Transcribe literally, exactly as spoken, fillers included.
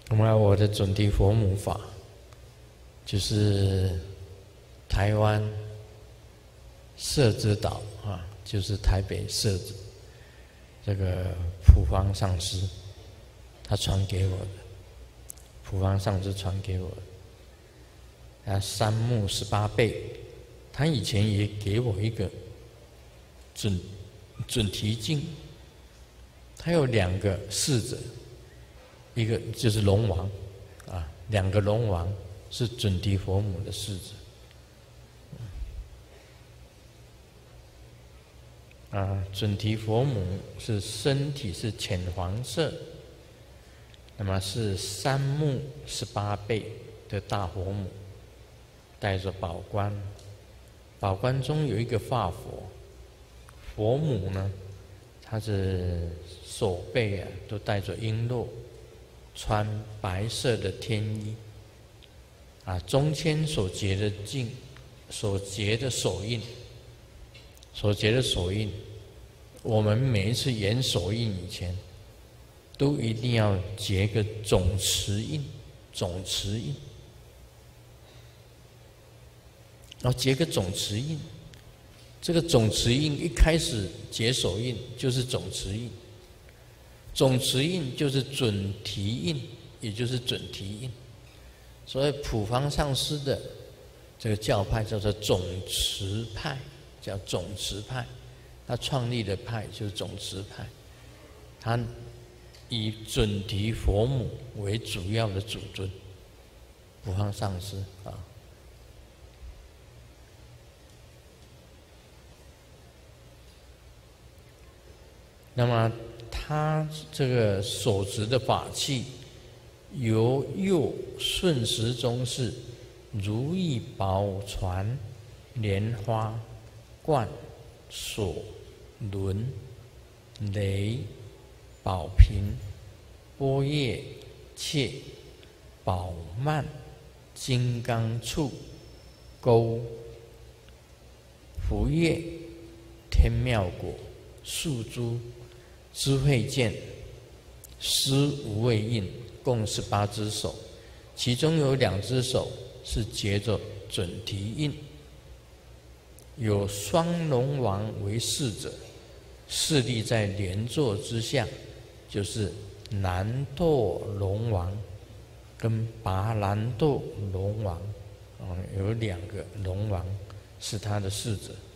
那么我的准提佛母法，就是台湾摄津岛啊，就是台北摄津这个普方上师，他传给我的，普方上师传给我的。啊，三木十八辈，他以前也给我一个准准提经，他有两个侍者。一个就是龙王，啊，两个龙王是准提佛母的侍者，啊，准提佛母是身体是浅黄色，那么是三木十八辈的大佛母，带着宝冠，宝冠中有一个化佛，佛母呢，她是手背啊都带着璎珞。穿白色的天衣，啊，中间所结的镜，所结的手印，所结的手印，我们每一次演手印以前，都一定要结个总持印，总持印，然后结个总持印。这个总持印一开始结手印就是总持印。总持印就是准提印，也就是准提印。所以普方上师的这个教派叫做总持派，叫总持派。他创立的派就是总持派，他以准提佛母为主要的主尊，普方上师啊。那么他这个所执的法器，由右顺时钟是如意宝船、莲花、冠、锁、轮、雷、宝瓶、波叶、切、宝曼、金刚杵、钩、福叶、天妙果、树珠、智慧剑、施无畏印，共十八只手，其中有两只手是结着准提印，有双龙王为侍者，侍立在莲座之下，就是南堕龙王跟拔兰堕龙王，啊，有两个龙王是他的侍者。